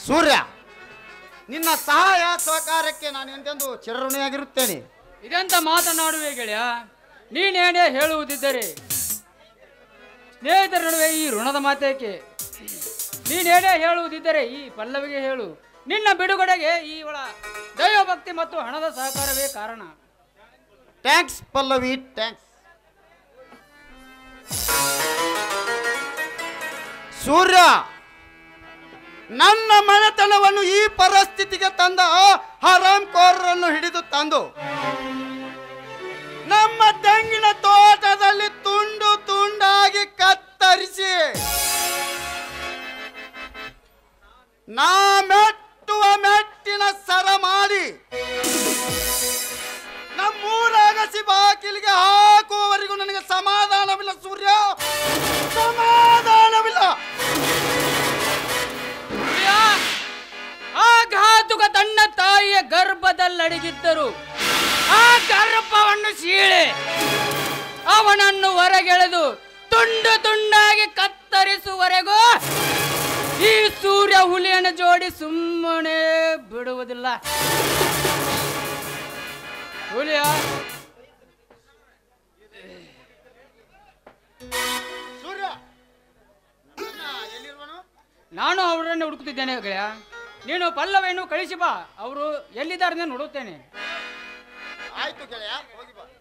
ಸೂರ್ಯ, ನಿನ್ನ ಸಹಾಯ ಸಹಕಾರಕ್ಕೆ ನಾನು ಎಂದೆಂದು ಚಿರಋಣಿಯಾಗಿರುತ್ತೇನೆ. ಇದೆಂತ ಮಾತನಾಡುವೆ ಗೆಳೆಯ? ನೀನೇನೇ ಹೇಳುವುದಿದ್ದರೆ ಸ್ನೇಹಿತರ ನಡುವೆ ಈ ಋಣದ ಮಾತೇಕೆ? ನೀನೇನೇ ಹೇಳುವುದಿದ್ದರೆ ಈ ಪಲ್ಲವಿಗೆ ಹೇಳು. ನಿನ್ನ ಬಿಡುಗಡೆಗೆ ಇವಳ ದೈವಭಕ್ತಿ ಮತ್ತು ಹಣದ ಸಹಕಾರವೇ ಕಾರಣ. Thanks Pallavi, thanks. ಸೂರ್ಯ, ನನ್ನ ಮನೆತನವನ್ನು ಈ ಪರಿಸ್ಥಿತಿಗೆ ತಂದ ಹರಾಮ್ಖೋರರನ್ನು ಹಿಡಿದು ತಂದು ನಮ್ಮ ತೆಂಗಿನ ತೋಟದಲ್ಲಿ ತುಂಡು ತುಂಡಾಗಿ ಕತ್ತರಿಸಿ ನಾ ಮೆಟ್ಟುವ ಮೆಟ್ಟಿನ ಸರ ಮಾಡಿ ನಮ್ಮೂರ ಅಗಸಿ ಬಾಗಿಲಿಗೆ ಹಾಕುವವರೆಗೂ ನನಗೆ ಸಮಾಧಾನವಿಲ್ಲ ಸೂರ್ಯ, ಸಮಾಧಾನವಿಲ್ಲ. ಆ ಘಾತುಕ ತನ್ನ ತಾಯಿಯ ಗರ್ಭದಲ್ಲಡಗಿದ್ದರು. ಆ ಗರ್ಭವನ್ನು ಸೀಳೆ ಅವನನ್ನು ಹೊರಗೆಳೆದು ತುಂಡು ತುಂಡಾಗಿ ಕತ್ತರಿಸುವವರೆಗೂ ಈ ಸೂರ್ಯ ಹುಲಿಯನ್ನು ಜೋಡಿ ಸುಮ್ಮನೆ ಬಿಡುವುದಿಲ್ಲ. ಹುಲಿಯ ಸೂರ್ಯ, ಎಲ್ಲಿರುವನು? ನಾನು ಅವರನ್ನು ಹುಡುಕುತ್ತಿದ್ದೇನೆ ಗೆಳೆಯ. ನೀನು ಪಲ್ಲವಿಯನ್ನು ಕಳಿಸಿ ಬಾ, ಅವರು ಎಲ್ಲಿದ್ದಾರೆ ನೋಡುತ್ತೇನೆ. ಆಯ್ತು ಗೆಳೆಯ, ಹೋಗಿ ಬಾ.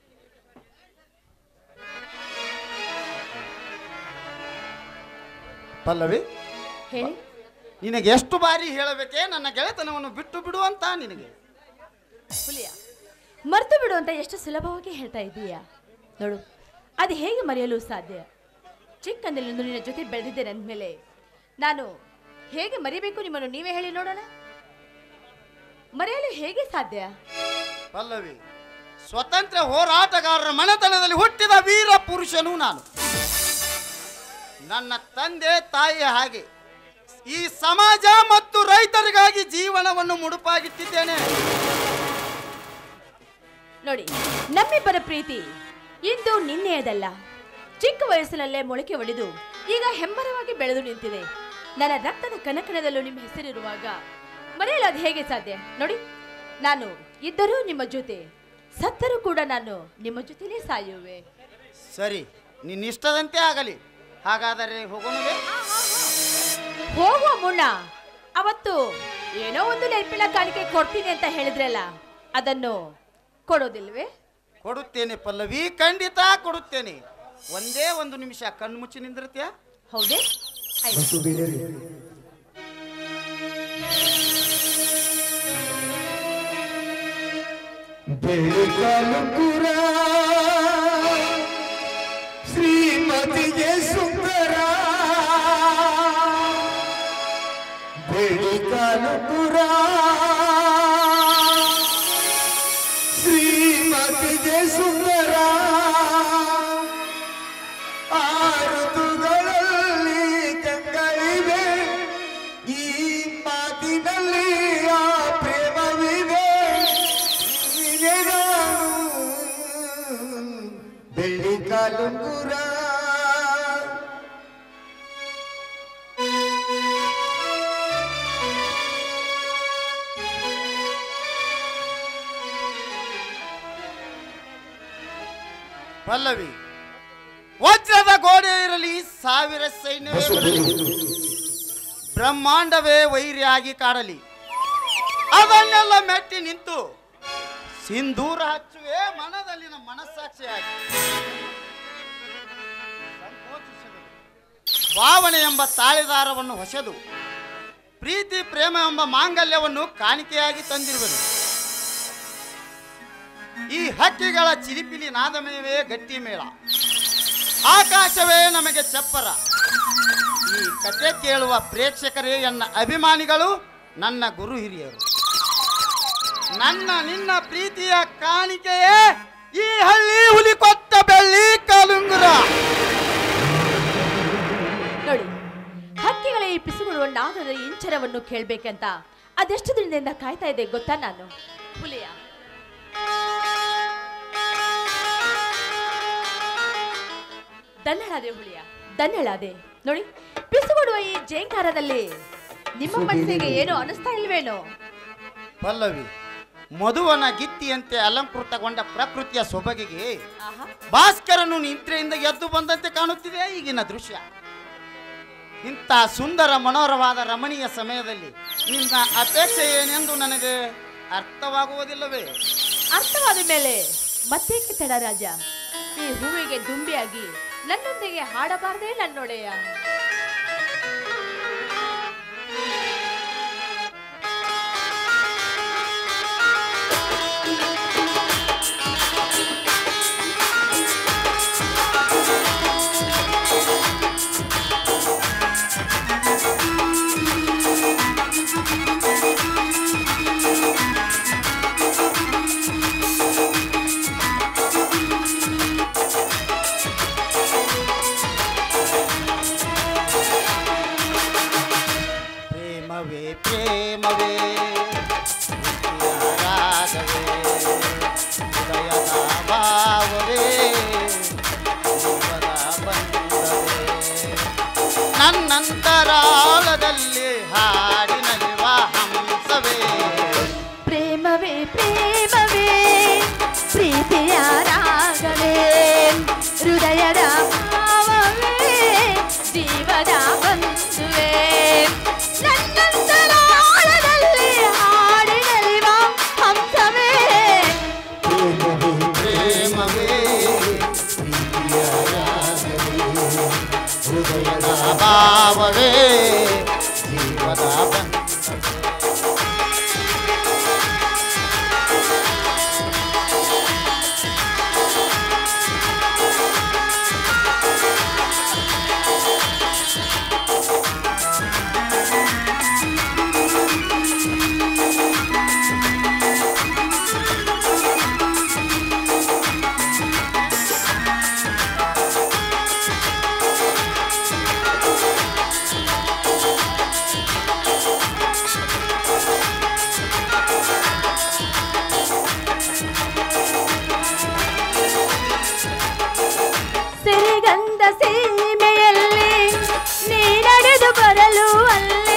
ಪಲ್ಲವಿ, ಹೇಳಿ. ನಿನಗೆ ಎಷ್ಟು ಬಾರಿ ಹೇಳಬೇಕೆ ನನ್ನ ಗೆಳೆತನವನ್ನು ಬಿಟ್ಟು ಬಿಡು ಅಂತ? ನಿನಗೆ ಹುಲಿಯ, ಮರ್ತು ಬಿಡು ಅಂತ ಎಷ್ಟು ಸುಲಭವಾಗಿ ಹೇಳ್ತಾ ಇದ್ದೀಯಾ? ನೋಡು, ಅದು ಹೇಗೆ ಮರೆಯಲು ಸಾಧ್ಯ? ಚಿಕ್ಕಂದಿನಿಂದ ನಿನ್ನ ಜೊತೆ ಬೆಳೆದಿದ್ದೇನೆ ಅಂದಮೇಲೆ ನಾನು ಹೇಗೆ ಮರಿಬೇಕು? ನಿಮ್ಮನ್ನು ನೀವೇ ಹೇಳಿ ನೋಡೋಣ. ಮರೆಯಲು ಹೇಗೆ ಸಾಧ್ಯ? ಪಲ್ಲವಿ, ಸ್ವತಂತ್ರ ಹೋರಾಟಗಾರರ ಮನೆತನದಲ್ಲಿ ಹುಟ್ಟಿದ ವೀರ ಪುರುಷನು ನಾನು. ನನ್ನ ತಂದೆ ತಾಯಿಯ ಹಾಗೆ ಈ ಸಮಾಜ ಮತ್ತು ರೈತರಿಗಾಗಿ ಜೀವನವನ್ನು ಮುಡುಪಾಗಿಟ್ಟಿದ್ದೇನೆ. ನೋಡಿ, ನಮ್ಮಿಬ್ಬರ ಪ್ರೀತಿ ಇಂದು ನಿನ್ನೆಯದಲ್ಲ. ಚಿಕ್ಕ ವಯಸ್ಸಿನಲ್ಲೇ ಮೊಳಕೆ ಒಡೆದು ಈಗ ಹೆಮ್ಮರವಾಗಿ ಬೆಳೆದು ನಿಂತಿದೆ. ನನ್ನ ರಕ್ತದ ಕನಕನದಲ್ಲೂ ನಿಮ್ಮ ಹೆಸರಿರುವಾಗ ಮರೆಯಲು ಅದು ಹೇಗೆ ಸಾಧ್ಯ? ನೋಡಿ, ನಾನು ಇದ್ದರೂ ನಿಮ್ಮ ಜೊತೆ, ಸತ್ತರೂ ಕೂಡ ನಾನು ನಿಮ್ಮ ಜೊತೆಲೇ ಸಾಯುವೆ. ಸರಿ, ನಿನ್ನಿಷ್ಟದಂತೆ ಆಗಲಿ. ಹಾಗಾದರೆ ಹೋಗೋಣವೇ? ಹೋಗುವ ಮುನ್ನ ಅವತ್ತು ಏನೋ ಒಂದು ನೆನಪಿನ ಕಾಣಿಕೆ ಕೊಡ್ತೀನಿ ಅಂತ ಹೇಳಿದ್ರಲ್ಲ, ಅದನ್ನು ಕೊಡೋದಿಲ್ವೇ? ಕೊಡುತ್ತೇನೆ ಪಲ್ಲವಿ, ಖಂಡಿತ ಕೊಡುತ್ತೇನೆ. ಒಂದೇ ಒಂದು ನಿಮಿಷ ಕಣ್ಣು ಮುಚ್ಚಿ ನಿಂದಿರ್ತೀಯ? ಹೌದೇ? ಆಯ್ತು. ಬೇಕಲುಕುರ ಶ್ರೀಮತಿಗೆ ಸುಂದರ, ಬೇಕಲುಕುರ ಶ್ರೀಮತಿಗೆ ಸುಂದರ, ಆ ಋತುಗಳಲ್ಲಿ ಕಂಗಳಿವೆ, ಈ ಮಾತಿನಲ್ಲಿ ಆ ಪ್ರೇಮವಿವೆ. ಬೆಳ್ಳಿ ಕಾಲುಂಗುರ ಪಲ್ಲವಿ, ವಜ್ರದ ಗೋಡೆ ಇರಲಿ, ಸಾವಿರ ಸೈನ್ಯವೇ ಬರಲಿ, ಬ್ರಹ್ಮಾಂಡವೇ ವೈರಿಯಾಗಿ ಕಾಡಲಿ, ಅದನ್ನೆಲ್ಲ ಮೆಟ್ಟಿ ನಿಂತು ಸಿಂಧೂರ ಹಚ್ಚುವೆ ಮನದಲ್ಲಿನ ಮನಸ್ಸಾಕ್ಷಿಯಾಗಿ. ಭಾವನೆ ಎಂಬ ತಾಳೆದಾರವನ್ನು ಹೊಸೆದು ಪ್ರೀತಿ ಪ್ರೇಮ ಎಂಬ ಮಾಂಗಲ್ಯವನ್ನು ಕಾಣಿಕೆಯಾಗಿ ತಂದಿರುವುದು. ಈ ಹಕ್ಕಿಗಳ ಚಿಲಿಪಿಲಿ ನಾದಮಯವೇ ಗಟ್ಟಿ ಮೇಳ, ಆಕಾಶವೇ ನಮಗೆ ಚಪ್ಪರ. ಈ ಕತೆ ಕೇಳುವ ಪ್ರೇಕ್ಷಕರೇ ನನ್ನ ಅಭಿಮಾನಿಗಳು, ನನ್ನ ಗುರು ಹಿರಿಯರು. ನನ್ನ ನಿನ್ನ ಪ್ರೀತಿಯ ಕಾಣಿಕೆಯೇ ಈ ಹಳ್ಳಿ ಹುಲಿ ಕೊಟ್ಟ ಬೆಳ್ಳಿ ಕಾಲುಂಗುರ. ನೋಡಿ, ಹಕ್ಕಿಗಳ ಈ ಪಿಸುಗುಡುವ ನಾದದ ಇಂಚರವನ್ನು ಕೇಳ್ಬೇಕಂತ ಅದೆಷ್ಟು ದಿನದಿಂದ ಕಾಯ್ತಾ ಇದೆ ಗೊತ್ತಾ ನಾನು? ಹುಲಿಯ, ಧನ್ಯಳಾದೆ ಹುಲಿಯ, ಧನ್ಯಳಾದೆ. ನೋಡಿ, ಪಿಸುಗುಡುವ ಈ ಜೇಂಕಾರದಲ್ಲಿ ನಿಮ್ಮ ಮನಸ್ಸಿಗೆ ಏನೋ ಅನಿಸ್ತಾ ಇಲ್ವೇನೋ? ಪಲ್ಲವಿ, ಮಧುವನ ಗಿತ್ತಿಯಂತೆ ಅಲಂಕೃತಗೊಂಡ ಪ್ರಕೃತಿಯ ಸೊಬಗಿಗೆ ಆಹಾ, ಭಾಸ್ಕರನು ನಿದ್ರೆಯಿಂದ ಎದ್ದು ಬಂದಂತೆ ಕಾಣುತ್ತಿದೆ ಈಗಿನ ದೃಶ್ಯ. ಇಂಥ ಸುಂದರ ಮನೋಹರವಾದ ರಮಣೀಯ ಸಮಯದಲ್ಲಿ ನಿನ್ನ ಅಪೇಕ್ಷೆ ಏನೆಂದು ನನಗೆ ಅರ್ಥವಾಗುವುದಿಲ್ಲವೇ? ಅರ್ಥವಾದ ಮೇಲೆ ಮತ್ತೇಕೆ ತಡ ರಾಜ? ಈ ಹೂವಿಗೆ ದುಂಬಿಯಾಗಿ ನನ್ನೊಂದಿಗೆ ಹಾಡಬಾರದೇ ನನ್ನೊಡೆಯ? ಪ್ರೇಮವೇ ರಾಗವೇ ಹೃದಯದ ಭಾವವೇ ಜೀವದ ಬಂಧವೇ ನನ್ನಂತರಾಳದಲ್ಲಿ ಹಾಡಿನಲ್ಲಿವ ಹಂಸವೇ. ಪ್ರೇಮವೇ ಪ್ರೇಮವೇ ಪ್ರೀತಿಯ ರಾಗವೇ ಹೃದಯದ ಭಾವವೇ ಜೀವದ ಬಂಧುವೇ ನನ್ನಂತರಾಳದಲ್ಲಿ ಹಾಡಿನಲಿವ ಹಂಸವೇ. ಪ್ರೇಮವೇ ಪ್ರೀತಿಯ ರಾಗವೇ ಹೃದಯದ ಭಾವವೇ ಜೀವದ ಬಂಧವೇ. ಸಿರಿಗಂಧ ಸೀಮೆಯಲ್ಲಿ ನೀ ನಡೆದು ಬರಲು ಅಲ್ಲಿ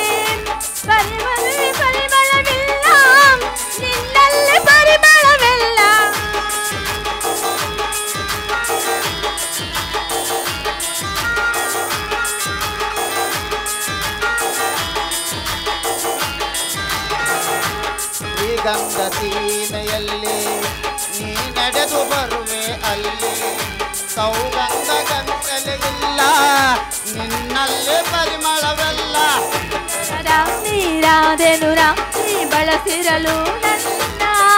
ಪರಿಮಳವಿಲ್ಲ ನಿನ್ನಲ್ಲಿ ಪರಿಮಳವಿಲ್ಲ. ಶ್ರೀಗಂಧ ಸೀಮೆಯಲ್ಲಿ ನೀ ನಡೆದು ಬರುವೆ ಅಲ್ಲಿ ಸೌಗಂಧ ಗಂಟಲೆಯಿಲ್ಲ ನಿನ್ನಲ್ಲಿ ಪರಿಮಳವೆಲ್ಲ. ನೀರಾದೆನು ರಾತ್ರಿ ಬಳಸಿರಲು ನನ್ನ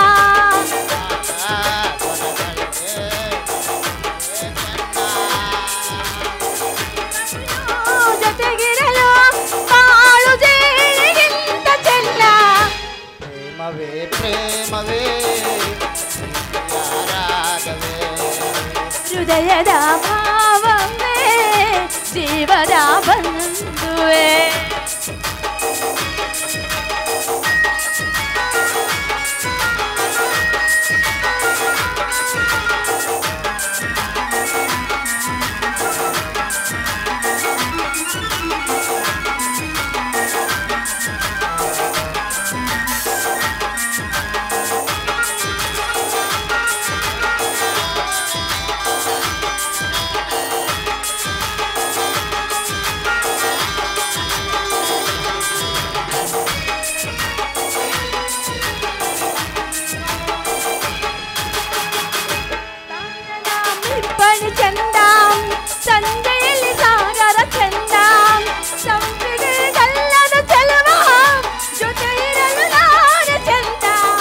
ಜೊತೆಗಿರಲು ಬಾಳು ಜೇನಿಗಿಂತ ಚೆನ್ನ. ಪ್ರೇಮವೇ ಪ್ರೇಮವೇ ರಾಗವೇ ಹೃದಯದ ಭಾವವೇ ಜೀವದ ಬಂಧುವೇ. ಇಬ್ಬನಿ ಚಂದ ಸಂಜೆಯಲ್ಲಿ ಸಾಗರ ಚಂದ ಸಂಪಿಗೆ ಗಲ್ಲದ ಚೆಲುವ ಜೊತೆ ಇರಲು ನಾನೇ ಚಂದ.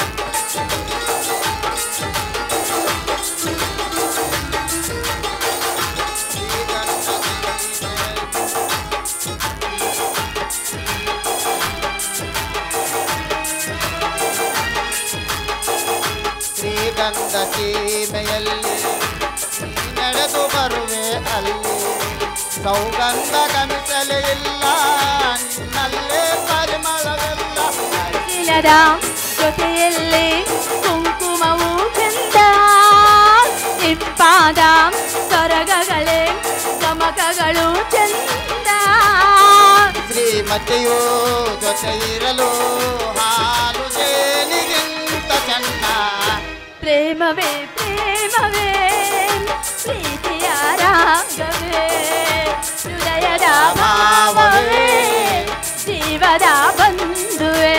ಶ್ರೀಗಂಧ ಸೀಮೆಯಲ್ಲಿ ನೀ ನಡೆದು ಬರುವೆ ಅಲ್ಲಿ ಸೌಗಂಧ ಗಂಟಲೆ ಇಲ್ಲ ನಿನ್ನಲ್ಲೇ ಪರಿಮಳವೆಲ್ಲ. ಇಲ್ಲದ ಜೊತೆಯಲ್ಲಿ ಕುಂಕುಮವು ಚಂದ ಇಂಪಾದ ಸರಗಗಳೇ ಗಮಕಗಳು ಚಂದ. ಶ್ರೀಮತಿ ಮಮತೆಯೋ ಜೊತೆ ಇರಲು ಹಾಲು ಜೇನಿಗಿಂತ ಚೆನ್ನ. ಪ್ರೇಮವೇ ಪ್ರೇಮವೇ ಪ್ರೀತಿಯ ರಾಗವೇ ಹೃದಯದ ಭಾವವೇ ಜೀವದ ಬಂಧುವೇ.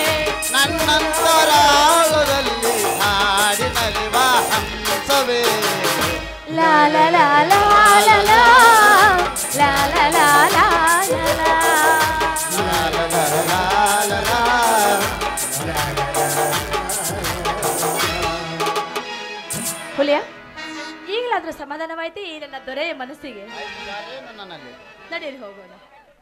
ನನ್ನಂತರಾಳದಲ್ಲಿ ಹಾಡಿನಲಿವ ಹಂಸವೇ. ಲಾ ಲಾ ಲಾ ಲಾ ಲಾ ಲಾ ಲಾ ಲಾ ಲಾ ಲಾ ಲಾ. ಹುಲಿಯ ಈಗಲಾದ್ರೂ ಸಮಾಧಾನವಾಯ್ತು ಈ ನನ್ನ ದೊರೆಯ ಮನಸ್ಸಿಗೆ. ನನ್ನಲ್ಲಿ ನಡೀರಿ ಹೋಗೋಣ.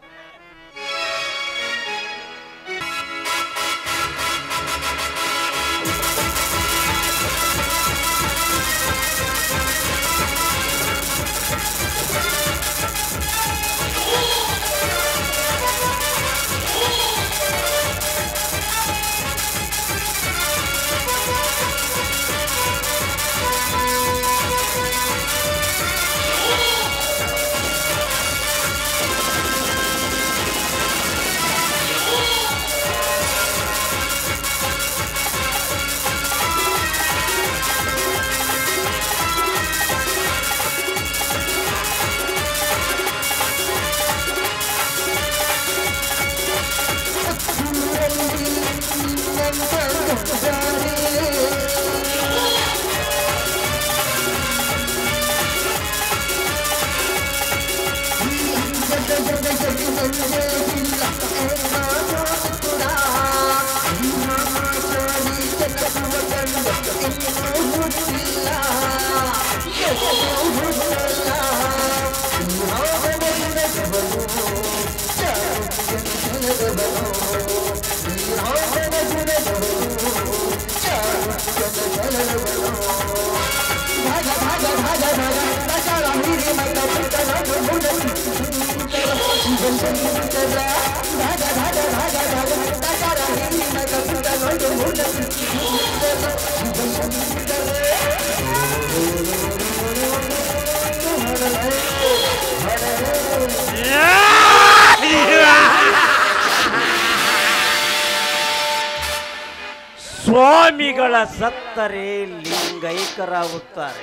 ಸ್ವಾಮಿಗಳ ಸತ್ತರೆ ಲಿಂಗೈಕ್ಯರಾಗುತ್ತಾರೆ,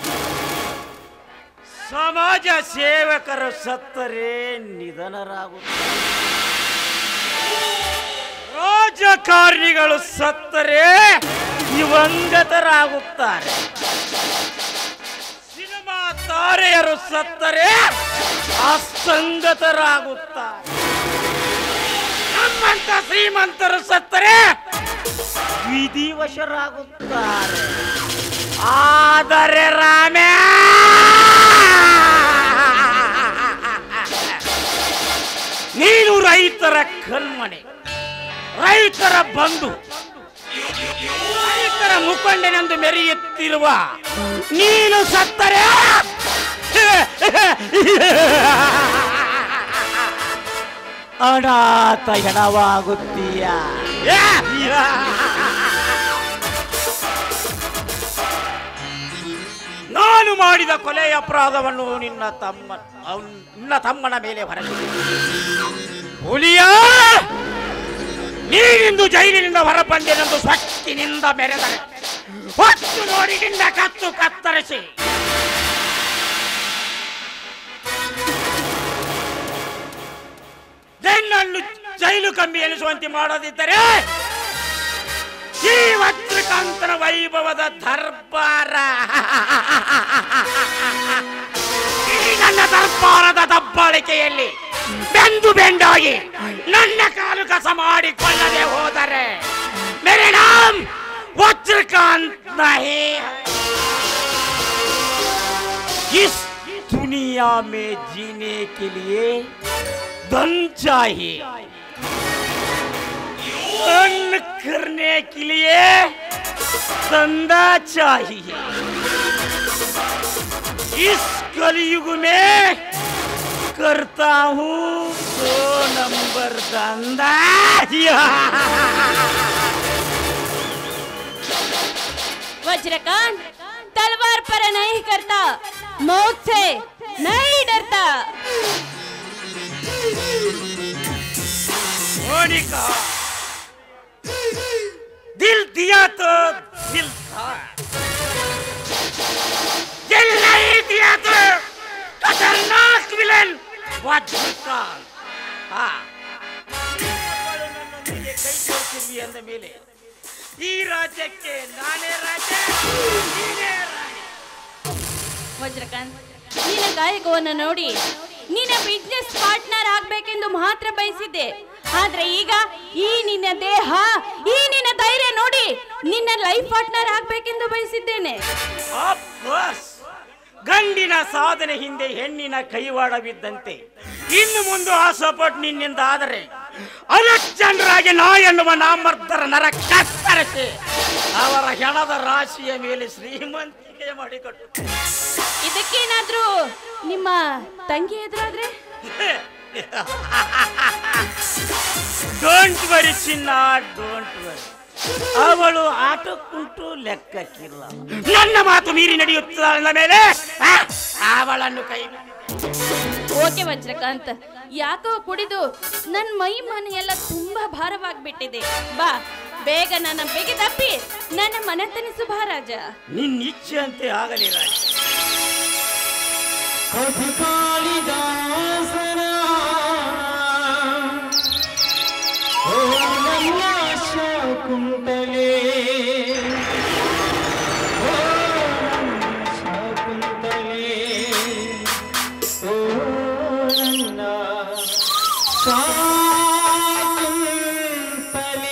ಸಮಾಜ ಸೇವಕರು ಸತ್ತರೆ ನಿಧನರಾಗುತ್ತಾರೆ, ರಾಜಕಾರಣಿಗಳು ಸತ್ತರೆ ದಿವಂಗತರಾಗುತ್ತಾರೆ, ಸಿನಿಮಾ ತಾರೆಯರು ಸತ್ತರೆ ಅಸಂಗತರಾಗುತ್ತಾರೆ, ನಮ್ಮಂತ ಶ್ರೀಮಂತರು ಸತ್ತರೆ ವಿಧಿವಶರಾಗುತ್ತಾರೆ. ಆದರೆ ರಾಮ ನೀನು ರೈತರ ಕಣ್ಮಣೆ, ರೈತರ ಬಂಧು, ರೈತರ ಮುಖಂಡನೆಂದು ಮೆರೆಯುತ್ತಿರುವ ನೀನು ಸತ್ತರೆ ಅನಾಥ ಹೆಣವಾಗುತ್ತೀಯ. ನಾನು ಮಾಡಿದ ಕೊಲೆಯ ಅಪರಾಧವನ್ನು ನಿನ್ನ ತಮ್ಮನ ಮೇಲೆ ಹೊರಗಿದೆ. ಹುಲಿಯ ನೀನಿಂದು ಜೈಲಿನಿಂದ ಹೊರಬಂದೆನೆಂದು ಸ್ವಚ್ಛಿನಿಂದ ಮೆರೆದರೆ ಹೊತ್ತು ನೋಡಿ ನಿನ್ನ ಕತ್ತು ಕತ್ತರಿಸಿ ನನ್ನನ್ನು ಜೈಲು ಕಂಬಿ ಎನಿಸುವಂತೆ ಮಾಡದಿದ್ದರೆ ಈ ವಜ್ರಕಾಂತನ ವೈಭವದ ದರ್ಬಾರ, ಈ ನನ್ನ ದರ್ಬಾರದ ದಬ್ಬಾಳಿಕೆಯಲ್ಲಿ ಬೆಂದು ಬೆಂಡಾಗಿ ನನ್ನ ಕಾಲು ಕಸ ಮಾಡಿಕೊಳ್ಳದೆ ಹೋದರೆ ಮೇರೆ ನಾಮ್ ವಜ್ರಕಾಂತ್ ನಹೀ. इस दुनिया में जीने के लिए धन चाहिए, अन्न करने के लिए धंधा चाहिए. इस कलयुग में करता हूँ 2 नंबर धंधा. वज्रकांत तलवार पर नहीं करता, मौत से नहीं डरता. होने का दिल दिया तो दिल था, दिल नहीं दिया तो खतरनाक विलन वज्रकांत. ನನ್ನೊಂದಿಗೆ ಕೈ ಜೋಡಿಸಿದ್ವಿ ಅಂದ ಮೇಲೆ ಈ ರಾಜ್ಯಕ್ಕೆ ನಾನೇ ರಾಜ, ನೀನೇ ರಾಣಿ. ವಜ್ರಕಾಂತ್, ನಿನ್ನ ಗಾಯಕವನ್ನು ನೋಡಿ ನಿನ್ನ ಬಿಸ್ನೆಸ್ ಪಾರ್ಟ್ನರ್ ಆಗ್ಬೇಕೆಂದು ಮಾತ್ರ ಬಯಸಿದ್ದೆ. ಆದ್ರೆ ಈಗ ಈ ನಿನ್ನ ದೇಹ, ಈ ನಿನ್ನ ಧೈರ್ಯ ನೋಡಿ ನಿನ್ನ ಲೈಫ್ ಪಾರ್ಟ್ನರ್ ಆಗ್ಬೇಕೆಂದು ಬಯಸಿದ್ದೇನೆ. ಗಂಡಿನ ಸಾಧನೆ ಹಿಂದೆ ಹೆಣ್ಣಿನ ಕೈವಾಡವಿದ್ದಂತೆ ಇನ್ನು ಮುಂದೆ ಆ ಸಪೋರ್ಟ್ ನಿನ್ನಿಂದ ಆದರೆ ಅಲಕ್ಷಣರಾಗಿ ನಾ ಎನ್ನುವ ನಾಮರ್ಧರ ನರ ಕತ್ತರಿಸಿ ಅವರ ಹೆಣದ ರಾಶಿಯ ಮೇಲೆ ಶ್ರೀಮಂತಿಕೆ ಮಾಡಿಕೊಟ್ಟು. ಇದಕ್ಕೇನಾದ್ರೂ ನಿಮ್ಮ ತಂಗಿ ಎದುರಾದ್ರೆ? ಡೋಂಟ್ ವರಿ ಚಿನ್ನ, ಡೋಂಟ್ ವರಿ. ಅವಳು ಆಟಕ್ಕುಂಟು ಲೆಕ್ಕಕ್ಕಿಲ್ಲ. ನನ್ನ ಮಾತು ಮೀರಿ ನಡೆಯುತ್ತಾಳ ಮೇಲೆ ಅವಳನ್ನು ಕೈ. ಓಕೆ ವಜ್ರಕಾಂತ್, ಯಾಕೋ ಕುಡಿದು ನನ್ನ ಮೈ ಮನೆ ಎಲ್ಲ ತುಂಬಾ ಭಾರವಾಗ್ಬಿಟ್ಟಿದೆ. ಬಾ ಬೇಗ ನನ್ನ ಬೇಗ ತಪ್ಪಿ ನನ್ನ ಮನೆ ತನಿಸು ಬಾ ರಾಜ. ನಿನ್ನ ಇಚ್ಛೆ ಅಂತೆ ಆಗಲಿ ರಾಜ. ಕುಂಟಲೆ ಶಾಕುಂತಲೆ ಓ ನನ್ನ ಶಾಕುಂತಲೆ.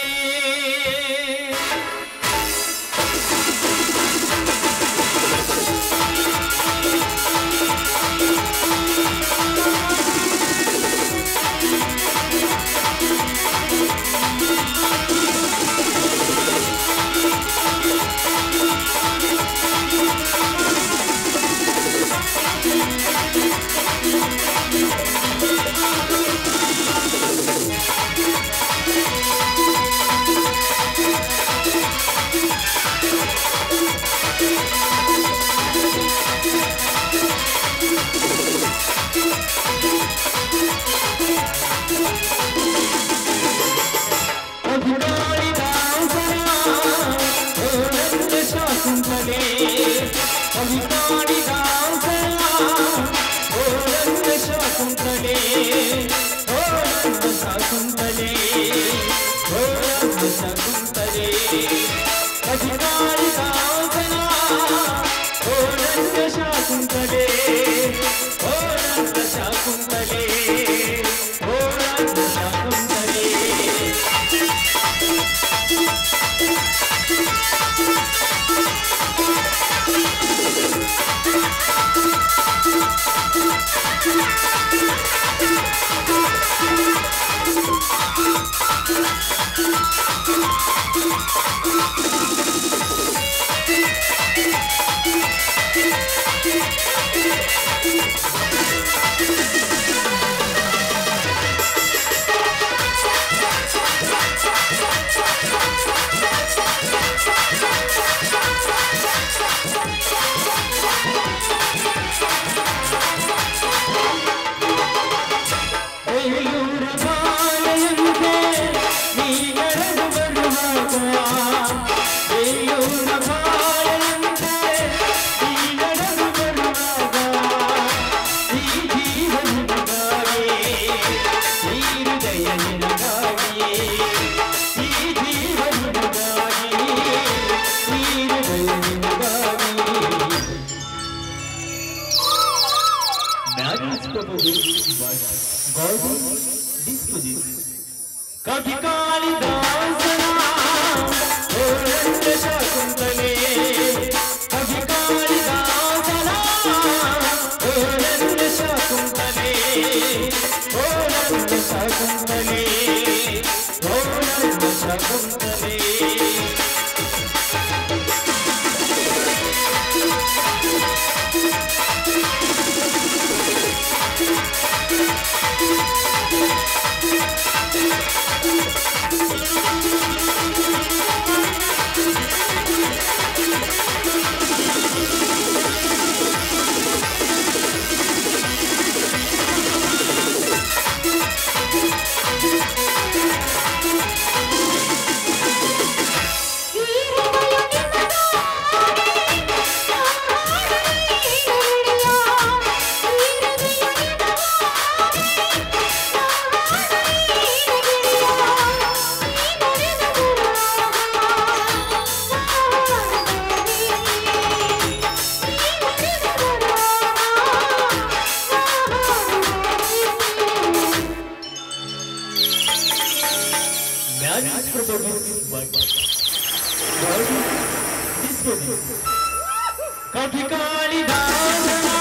कभी कालिदास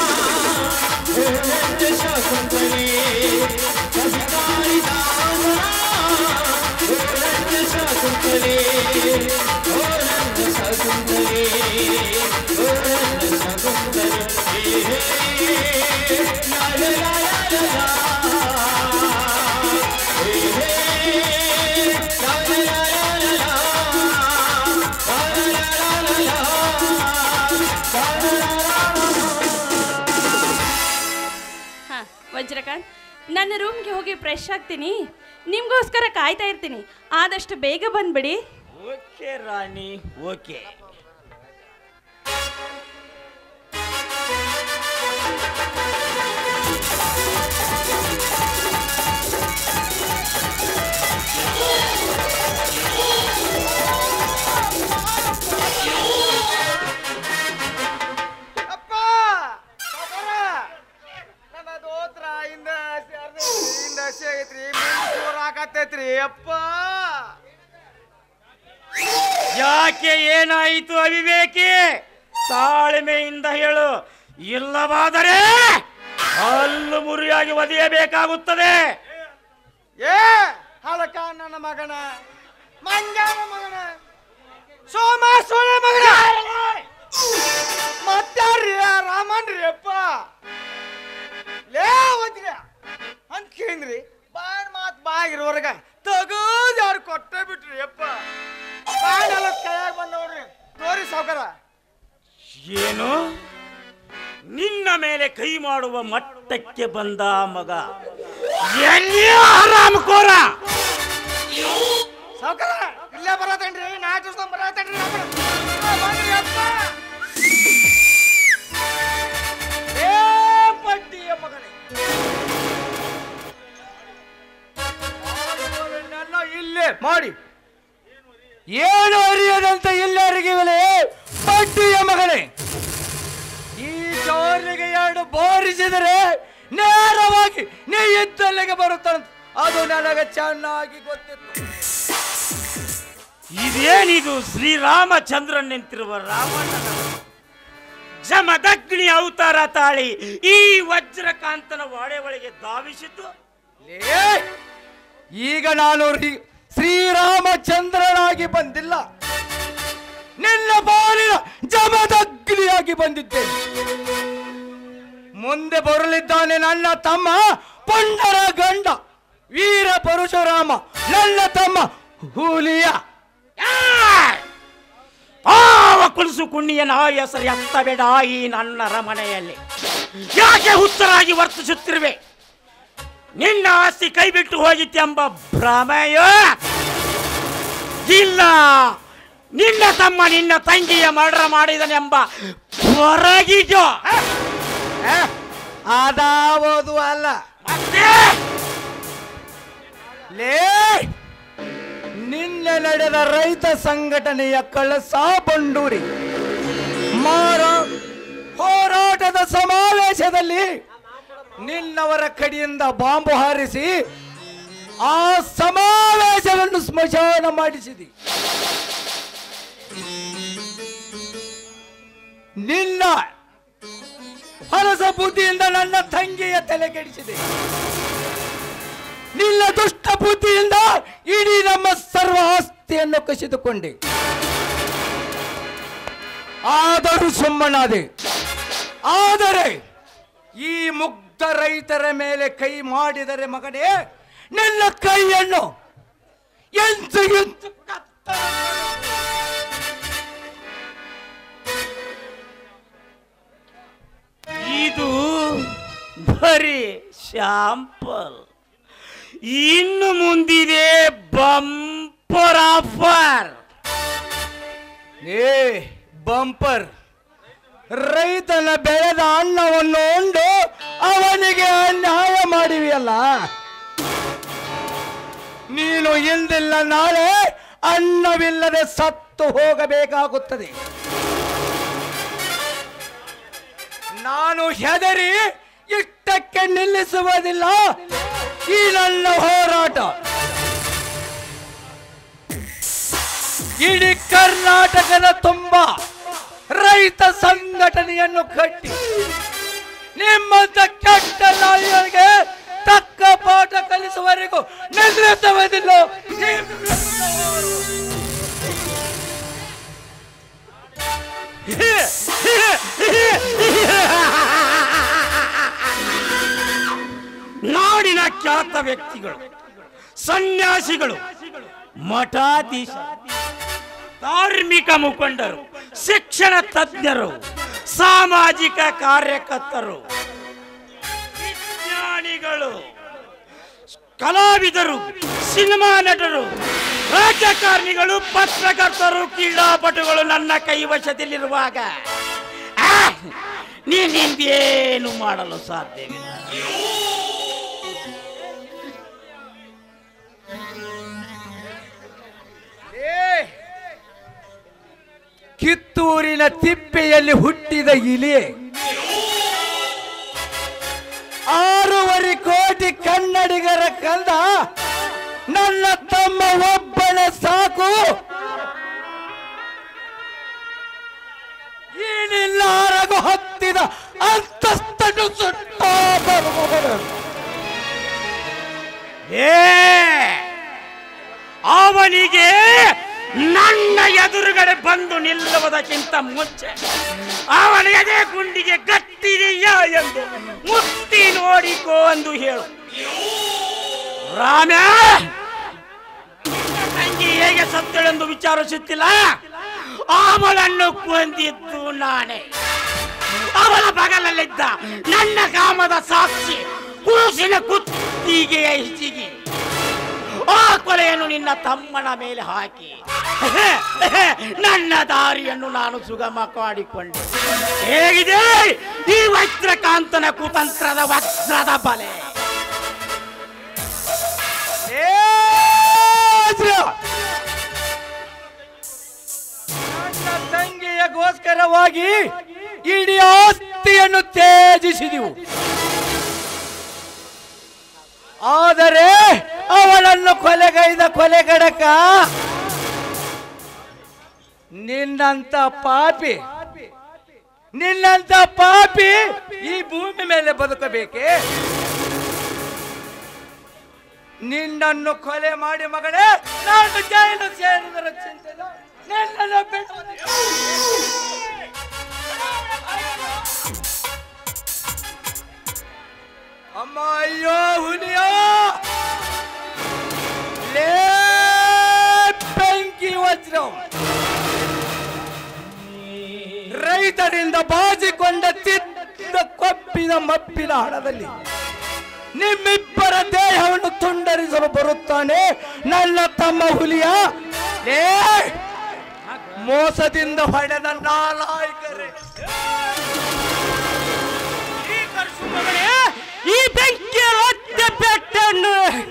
शकुंतले कभी कालिदास शकुंतले शकुंतले ವಜ್ರಕಾಂತ್, ನನ್ನ ರೂಮ್ಗೆ ಹೋಗಿ ಫ್ರೆಶ್ ಆಗ್ತೀನಿ, ನಿಮ್ಗೋಸ್ಕರ ಕಾಯ್ತಾ ಇರ್ತೀನಿ. ಆದಷ್ಟು ಬೇಗ ಬಂದ್ಬಿಡಿ. Okay Rani, okay. ಯಾಕೆ, ಏನಾಯಿತು ಅವಿವೇಕಿ? ತಾಳ್ಮೆಯಿಂದ ಹೇಳು, ಇಲ್ಲವಾದರೆ ಹಲ್ಲು ಮುರಿಯಾಗಿ ಒದೆಯಬೇಕಾಗುತ್ತದೆ. ಏ ಹಲಕ ನನ್ನ ಮಗನ, ಮಂಜಾನ ಮಗನ, ಸೋಮ ಸೋಳ ಮಗನ, ಮತ್ತಾರ್ರಿ ರಾಮನ್ರಿ ಅಪ್ಪ ಲೇ ಹೋದ್ರಿ ಅಂತ ಕೇಂದ್ರಿ ಬಾಳ್ ಮಾತ್ ಬಾಗಿರೋರ್ಗ ತಗೋದ್ ಯಾರು ಕೊಟ್ಟೆ ಬಿಟ್ರಿ ಅಪ್ಪ. ಬಾಳೆಲ್ಲ ಕೈಯಾಗ ಬಂದ ನೋಡ್ರಿ, ತೋರಿ ಸಾವ್ಕಾರ. ಏನು, ನಿನ್ನ ಮೇಲೆ ಕೈ ಮಾಡುವ ಮಟ್ಟಕ್ಕೆ ಬಂದ ಮಗ ಎಲ್ಲಿಯೋ ಹರಾಮಖೋರ. ಸಾವ್ಕಾರ ಇಲ್ಲೇ ಬರತೇನ್ರಿ, ನಾಟಕ ಬರತೇನ್ರಿ ಅಪ್ಪ. ಏ ಪಟ್ಟಿಯ ಮಗನೇ, ನನ್ನ ಇಲ್ಲೇ ಮಾಡಿ ಏನು ಅರಿಯದಂತ ಎಲ್ಲರಿಗಿವಲೇ ಪಟ್ಟಿಯ ಮಗನೇ. ಈ ಜೋರಿಗೆ ಎರಡು ಬೋರಿಸಿದರೆ ನೇರವಾಗಿ ನೀ ಇದ್ದಲ್ಲಿಗೆ ಬರುತ್ತಂತ ಅದು ನನಗೆ ಚೆನ್ನಾಗಿ ಗೊತ್ತಿತ್ತು. ಇದೇನಿದು ಶ್ರೀರಾಮಚಂದ್ರನ್ ನಿಂತಿರುವ ರಾವಣನ ಜಮದಗ್ನಿ ಅವತಾರ ತಾಳಿ ಈ ವಜ್ರಕಾಂತನ ವಾಡೆ ಒಳಗೆ ಧಾವಿಸಿದ್ದು? ಈಗ ನಾನು ಶ್ರೀರಾಮಚಂದ್ರನಾಗಿ ಬಂದಿಲ್ಲ, ನಿನ್ನ ಬಾಲಿನ ಜಮದಗ್ನಿಯಾಗಿ ಬಂದಿದ್ದೇನೆ. ಮುಂದೆ ಬರಲಿದ್ದಾನೆ ನನ್ನ ತಮ್ಮ ಪಂಡರ ಗಂಡ ವೀರ ಪರಶುರಾಮ, ನನ್ನ ತಮ್ಮ ಹುಲಿಯ. ಕುಲಸು ಕುಣ್ಣಿಯನ ಹೆಸರು ಎತ್ತಬೇಡ ಈ ನನ್ನ ರಮಣೆಯಲ್ಲಿ. ಯಾಕೆ ಹುಚ್ಚರಾಗಿ ವರ್ತಿಸುತ್ತಿರುವೆ? ನಿನ್ನ ಆಸ್ತಿ ಕೈ ಬಿಟ್ಟು ಹೋಗಿತ್ತೆಂಬ ಭ್ರಮೆಯ ಇಲ್ಲ, ನಿನ್ನ ತಮ್ಮ ನಿನ್ನ ತಂಗಿಯ ಮರ್ಡರ್ ಮಾಡಿದನೆಂಬ ಹೊರಗಿಜೋ ಅದಾವುದು ಅಲ್ಲ. ಲೇ, ನಿನ್ನೆ ನಡೆದ ರೈತ ಸಂಘಟನೆಯ ಕಳಸಾ ಬಂಡೂರಿ ಹೋರಾಟದ ಸಮಾವೇಶದಲ್ಲಿ ನಿನ್ನವರ ಕಡೆಯಿಂದ ಬಾಂಬು ಹಾರಿಸಿ ಆ ಸಮಾವೇಶವನ್ನು ಸ್ಮಶಾನ ಮಾಡಿಸಿದಿ. ನಿನ್ನ ಹಲಸ ಬುದ್ಧಿಯಿಂದ ನನ್ನ ತಂಗಿಯ ತಲೆ ಕೆಡಿಸಿದೆ. ನಿನ್ನ ದುಷ್ಟ ಬುದ್ಧಿಯಿಂದ ಇಡೀ ನಮ್ಮ ಸರ್ವ ಆಸ್ತಿಯನ್ನು ಕಸಿದುಕೊಂಡೆ. ಆದರೂ ಸುಮ್ಮನಾದೆ. ಆದರೆ ಈ ಮುಗ್ಧ ರೈತರ ಮೇಲೆ ಕೈ ಮಾಡಿದರೆ ಮಗನೇ, ನಿನ್ನ ಕೈಯನ್ನು ಎಂಚು ಇದು ಬರೀ ಶಾಂಪಲ್, ಇನ್ನು ಮುಂದಿದೆ ಬಂಪರ್ ಆಫರ್. ಏ ಬಂಪರ್, ರೈತನ ಬೆಳೆದ ಅನ್ನವನ್ನು ಉಂಡು ಅವನಿಗೆ ಅನ್ಯಾಯ ಮಾಡಿವಿಯಲ್ಲ. ನೀನು ಇಂದಿಲ್ಲ ನಾಳೆ ಅನ್ನವಿಲ್ಲದೆ ಸತ್ತು ಹೋಗಬೇಕಾಗುತ್ತದೆ. ನಾನು ಹೆದರಿ ಇಷ್ಟಕ್ಕೆ ನಿಲ್ಲಿಸುವುದಿಲ್ಲ ಈ ನನ್ನ ಹೋರಾಟ. ಇಡೀ ಕರ್ನಾಟಕದ ತುಂಬ ರೈತ ಸಂಘಟನೆಯನ್ನು ಕಟ್ಟಿ ನಿಮ್ಮಂತ ಕೆಟ್ಟ ನಾಯಿಗಳಿಗೆ ತಕ್ಕ ಪಾಠ ಕಲಿಸುವವರೆಗೂ ನಿಲ್ಲಿಸುವುದಿಲ್ಲ. ನಾಡಿನ ಖ್ಯಾತ ವ್ಯಕ್ತಿಗಳು, ಸನ್ಯಾಸಿಗಳು, ಮಠಾಧೀಶ, ಧಾರ್ಮಿಕ ಮುಖಂಡರು, ಶಿಕ್ಷಣ ತಜ್ಞರು, ಸಾಮಾಜಿಕ ಕಾರ್ಯಕರ್ತರು, ವಿಜ್ಞಾನಿಗಳು, ಕಲಾವಿದರು, ಸಿನಿಮಾ ನಟರು, ರಾಜಕಾರಣಿಗಳು, ಪತ್ರಕರ್ತರು, ಕ್ರೀಡಾಪಟುಗಳು ನನ್ನ ಕೈವಶದಲ್ಲಿರುವಾಗ ನೀನಿಂದೇನು ಮಾಡಲು ಸಾಧ್ಯವಿಲ್ಲ. ಕಿತ್ತೂರಿನ ತಿಪ್ಪೆಯಲ್ಲಿ ಹುಟ್ಟಿದ ಇಲಿ 6.5 ಕೋಟಿ ಕನ್ನಡಿಗರ ಕಂದ ನನ್ನ ತಮ್ಮ ಒಬ್ಬನೇ ಸಾಕು. ಏನಿಲ್ಲ ಆರಗು ಹತ್ತಿದ ಅಂತಸ್ತನ್ನು ಸುತ್ತ ಅವನಿಗೆ ನನ್ನ ಎದುರುಗಡೆ ಬಂದು ನಿಲ್ಲುವುದಕ್ಕಿಂತ ಮುಂಚೆ ಅವನ ಎದೆ ಗುಂಡಿಗೆ ಗಟ್ಟಿದೆಯಾ ಎಂದು ಮುತ್ತಿ ನೋಡಿಕೋ ಎಂದು ಹೇಳು. ರಾಮ ತಂಗಿ ಹೇಗೆ ಸತ್ತಳೆಂದು ವಿಚಾರಿಸುತ್ತಿಲ್ಲ. ಅವಳನ್ನು ಕೊಂದಿದ್ದು ನಾನೇ. ಅವಳ ಬಗಲಲ್ಲಿದ್ದ ನನ್ನ ಕಾಮದ ಸಾಕ್ಷಿ ಕೂಸಿನ ಕುತ್ತಿಗೆಯ ಹಿಚಿಗಿ ಆ ಕೊಲೆಯನ್ನು ನಿನ್ನ ತಮ್ಮನ ಮೇಲೆ ಹಾಕಿ ನನ್ನ ದಾರಿಯನ್ನು ನಾನು ಸುಗಮ ಮಾಡಿಕೊಂಡೆ. ಹೇಗಿದೆ ಈ ವಜ್ರಕಾಂತನ ಕುತಂತ್ರದ ವಜ್ರದ ಬಲೆ? ನನ್ನ ತಂಗಿಯಗೋಸ್ಕರವಾಗಿ ಇಡೀ ಆಸ್ತಿಯನ್ನು ತ್ಯಜಿಸಿದೆವು. ಆದರೆ ಅವಳನ್ನು ಕೊಲೆಗೈದ ಕೊಲೆಗಡಕ ನಿನ್ನಂತ ಪಾಪಿ ಈ ಭೂಮಿ ಮೇಲೆ ಬದುಕಬೇಕೆ? ನಿನ್ನನ್ನು ಕೊಲೆ ಮಾಡಿ ಮಗಳೇ ನಾನು ಜೈಲು ಸೇರಿದರ ಚಿಂತೆ ನಿನ್ನನ್ನು ಬಿಡುವುದಿಲ್ಲ. ಅಮ್ಮ ಅಯ್ಯೋ ಹುಲಿಯೋ ಲೇ ಬೆಂಕಿ ವಜ್ರ ರೈತರಿಂದ ಬಾಜಿಕೊಂಡ ತಿದ್ದ ಕೊಪ್ಪಿದ ಮಪ್ಪಿನ ಹಣದಲ್ಲಿ ನಿಮ್ಮಿಬ್ಬರ ದೇಹವನ್ನು ತುಂಡರಿಸಲು ಬರುತ್ತಾನೆ ನನ್ನ ತಮ್ಮ ಹುಲಿಯ. ಲೇ ಮೋಸದಿಂದ ಹೊಡೆದ ನಾಲಾಯಕರೇ, ಈ ಬೆಂಕಿಯ ಪೆಟ್ಟನ್ನು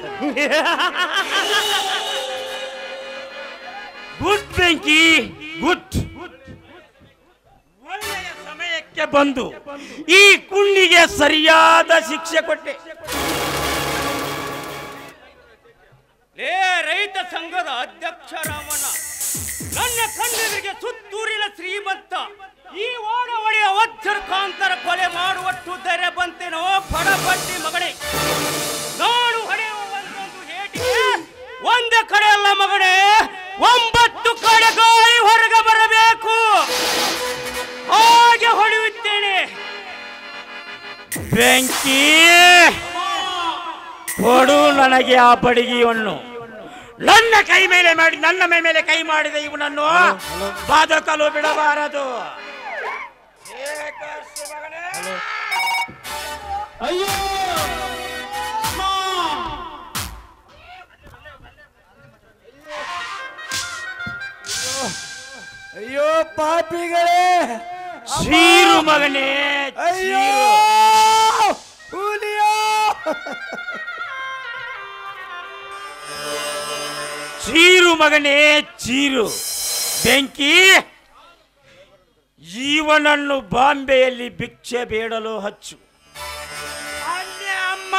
ಗುಡ್ ಬೆಂಕಿ ಗುಡ್. ಒಳ್ಳೆಯ ಸಮಯಕ್ಕೆ ಬಂದು ಈ ಕುಣ್ಣಿಗೆ ಸರಿಯಾದ ಶಿಕ್ಷೆ ಕೊಟ್ಟೆ. ರೈತ ಸಂಘದ ಅಧ್ಯಕ್ಷ ರಾಮಣ್ಣ, ನನ್ನ ಕಣ್ಣೆದುರಿಗೆ ಸುತ್ತೂರಿನ ಶ್ರೀಮಂತ ಈ ಓಡವಳಿಯ ವಜ್ರಕಾಂತರ ಕೊಲೆ ಮಾಡುವಷ್ಟು ಧೈರ್ಯ ಬಂತೇನೋ ಬಡಬಡ್ಡಿ ಮಗನೇ. ನಾನು ಹೊಡೆಯುವ ಒಂದೊಂದು ಹೇಟಿಗೆ ಒಂದೇ ಕಡೆ ಅಲ್ಲ ಮಗನೇ, 9 ಕಡೆ ಗಾಳಿ ಹೊರಗೆ ಬರಬೇಕು, ಹಾಗೆ ಹೊಡೆಯುತ್ತೇನೆ. ಬೆಂಕಿ ಕೊಡು ನನಗೆ ಆ ಬಡಗಿಯನ್ನು. ನನ್ನ ಕೈ ಮೇಲೆ ಮಾಡಿ ನನ್ನ ಮೈ ಮೇಲೆ ಕೈ ಮಾಡಿದ ಇವನನ್ನು ಬದುಕಲು ಬಿಡಬಾರದು. ಅಯ್ಯೋ ಅಯ್ಯೋ ಪಾಪಿಗಳೇ, ಚೀರು ಮಗನೇ, ಅಯ್ಯೋ ಹುಲಿಯೋ, ಚೀರು ಮಗನೇ ಚೀರು. ಬೆಂಕಿ ಜೀವನನ್ನು ಬಾಂಬೆಯಲ್ಲಿ ಭಿಕ್ಷೆ ಬೇಡಲು ಹಚ್ಚು. ಅಮ್ಮ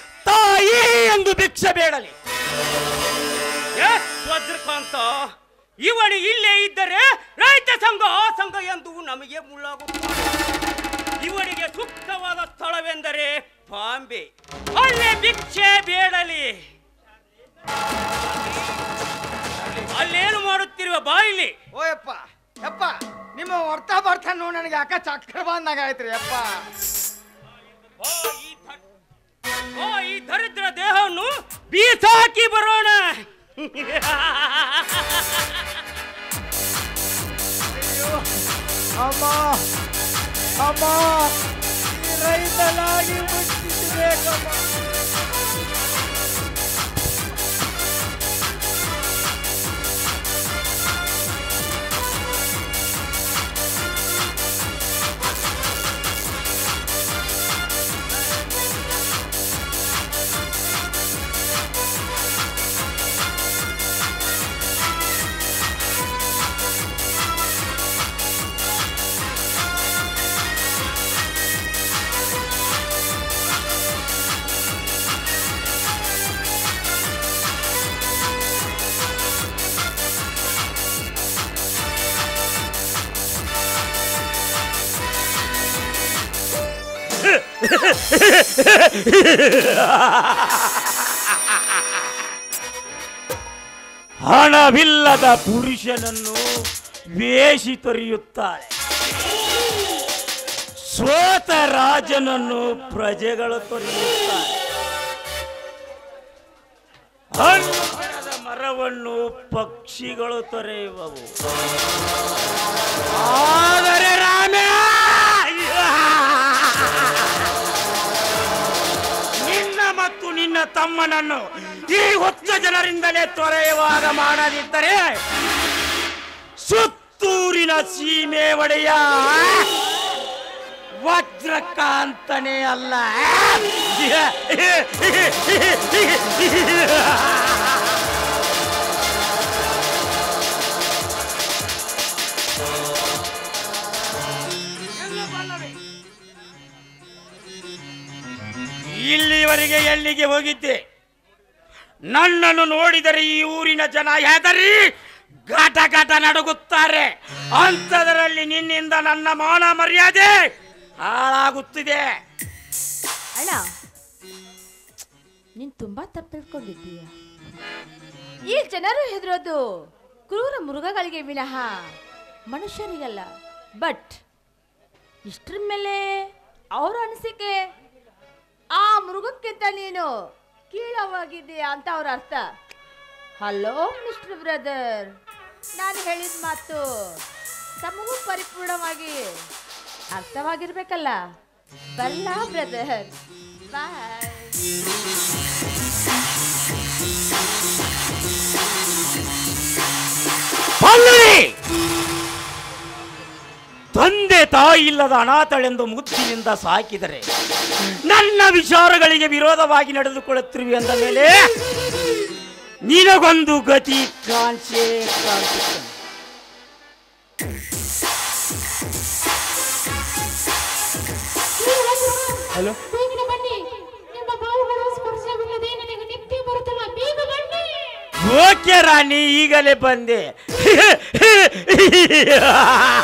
ತಾಯಿ ಎಂದು ಭಿಕ್ಷೆ ಬೇಡಲಿ. ವಜ್ರಕಾಂತ, ಇವನು ಇಲ್ಲೇ ಇದ್ದರೆ ರೈತ ಸಂಘ ಆ ಸಂಘ ಎಂದು ನಮಗೆ ಮುಳ್ಳಾಗುತ್ತದೆ. ಇವನಿಗೆ ಸೂಕ್ತವಾದ ಸ್ಥಳವೆಂದರೆ ಬಾಂಬೆ. ಅಲ್ಲೇ ಭಿಕ್ಷೆ ಬೇಡಲಿ. ಅಲ್ಲೇನು ಮಾಡುತ್ತಿರುವ ಬಾಯಿಲಿ. ಓ ಯಪ್ಪ ಯಪ್ಪ, ನಿಮ್ಮ ಹೊರ್ತಾ ಬರ್ತಾ ನೋಡಿ ನನಗೆ ಯಾಕ ಚಕ್ರ ಬಂದಾಗ ಆಯ್ತ್ರಿ ಯಪ್ಪ. ಈ ದರಿದ್ರ ದೇಹವನ್ನು ಬೀಸಾಕಿ ಬರೋಣ. ಅಮ್ಮ ಅಮ್ಮ, ಈ ರೈತನಾಗಿ ಮುಟ್ಟಿಸಬೇಕಮ್ಮ. ಹಣವಿಲ್ಲದ ಪುರುಷನನ್ನು ವೇಷಿ ತೊರೆಯುತ್ತಾರೆ. ಸೋತ ರಾಜನನ್ನು ಪ್ರಜೆಗಳು ತೊರೆಯುತ್ತಾರೆ. ಹಣ್ಣು ಮರವನ್ನು ಪಕ್ಷಿಗಳು ತೊರೆಯುವವು. ಆದರೆ ರಾಮ, ನಿನ್ನ ಮತ್ತು ನಿನ್ನ ತಮ್ಮನನ್ನು ಈ ಹುಚ್ಚ ಜನರಿಂದಲೇ ತೊರೆಯುವಾಗ ಮಾಡದಿದ್ದರೆ ಸುತ್ತೂರಿನ ಸೀಮೆ ಒಡೆಯ ವಜ್ರಕಾಂತನೇ ಅಲ್ಲ. ಇಲ್ಲಿವರೆಗೆ ಎಲ್ಲಿಗೆ ಹೋಗಿದ್ದೆ? ನನ್ನನ್ನು ನೋಡಿದರೆ ಈ ಊರಿನ ಜನ ಹೆದರಿ ಘಟ ಘಟ ನಡುಗುತ್ತಾರೆ. ಅಂಥದರಲ್ಲಿ ನಿನ್ನಿಂದ ನನ್ನ ಮಾನ ಮರ್ಯಾದೆ ಹಾಳಾಗುತ್ತಿದೆ. ಅಣ್ಣ, ನೀನ್ ತುಂಬಾ ತಪ್ಪು ತಿಳ್ಕೊಂಡಿದ್ದೀಯ. ಈ ಜನರು ಹೆದರೋದು ಕ್ರೂರ ಮೃಗಗಳಿಗೆ ವಿನಃ ಮನುಷ್ಯರಿಗಲ್ಲ. ಬಟ್ ಇಷ್ಟ್ರ ಮೇಲೆ ಅವರ ಅನಿಸಿಕೆ ಆ ಮೃಗಕ್ಕಿಂತ ನೀನು ಕೀಳವಾಗಿದ್ದೀಯ ಅಂತ ಅವ್ರ ಅರ್ಥ. ಹಲೋ ಮಿಸ್ಟರ್ ಬ್ರದರ್, ನಾನು ಹೇಳಿದ ಮಾತು ತಮಗೂ ಪರಿಪೂರ್ಣವಾಗಿ ಅರ್ಥವಾಗಿರ್ಬೇಕಲ್ಲ. ಬಲ್ಲ ಬ್ರದರ್, ಬಾಯ್. ತಂದೆ ತಾಯಿ ಇಲ್ಲದ ಅನಾಥಳೆಂದು ಮುತ್ತಿನಿಂದ ಸಾಕಿದರೆ ನನ್ನ ವಿಚಾರಗಳಿಗೆ ವಿರೋಧವಾಗಿ ನಡೆದುಕೊಳ್ಳುತ್ತಿರುವೆ ಅಂದ ಮೇಲೆ ನಿನಗೊಂದು ಗತಿ ಕಾಣಿಸೇ ಕಾಣಿಸುತ್ತೇನೆ. ಹಲೋ, ಓಕೆ ರಾಣಿ, ಈಗಲೇ ಬಂದೆ.